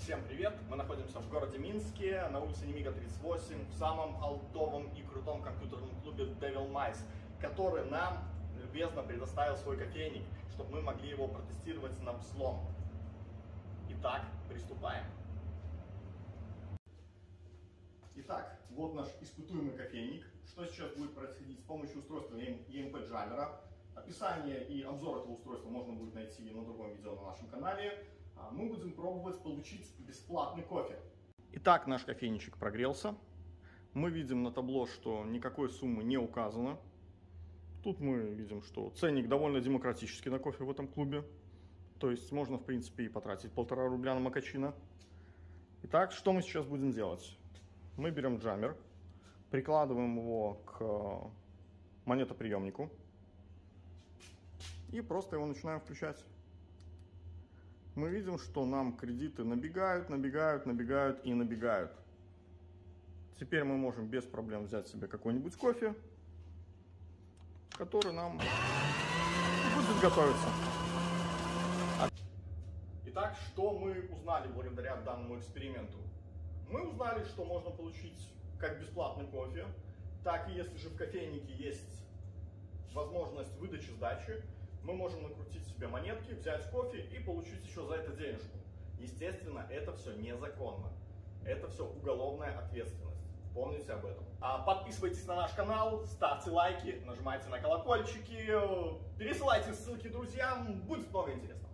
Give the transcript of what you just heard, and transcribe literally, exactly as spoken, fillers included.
Всем привет! Мы находимся в городе Минске, на улице Немига тридцать восемь, в самом алдовом и крутом компьютерном клубе Devil Mice, который нам любезно предоставил свой кофейник, чтобы мы могли его протестировать на взлом. Итак, приступаем. Итак, вот наш испытуемый кофейник. Что сейчас будет происходить с помощью устройства и эм пи Jammer? Описание и обзор этого устройства можно будет найти на другом видео на нашем канале. Мы будем пробовать получить бесплатный кофе. Итак, наш кофейничек прогрелся. Мы видим на табло, что никакой суммы не указано. Тут мы видим, что ценник довольно демократический на кофе в этом клубе. То есть можно, в принципе, и потратить полтора рубля на макачино. Итак, что мы сейчас будем делать? Мы берем джаммер, прикладываем его к монетоприемнику и просто его начинаем включать. Мы видим, что нам кредиты набегают, набегают, набегают и набегают. Теперь мы можем без проблем взять себе какой-нибудь кофе, который нам будет готовиться. Итак, что мы узнали благодаря данному эксперименту? Мы узнали, что можно получить как бесплатный кофе, так и если же в кофейнике есть возможность выдачи сдачи, мы можем накрутить себе монетки, взять кофе и получить еще за это денежку. Естественно, это все незаконно. Это все уголовная ответственность. Помните об этом. А подписывайтесь на наш канал, ставьте лайки, нажимайте на колокольчики, пересылайте ссылки друзьям, будет много интересного.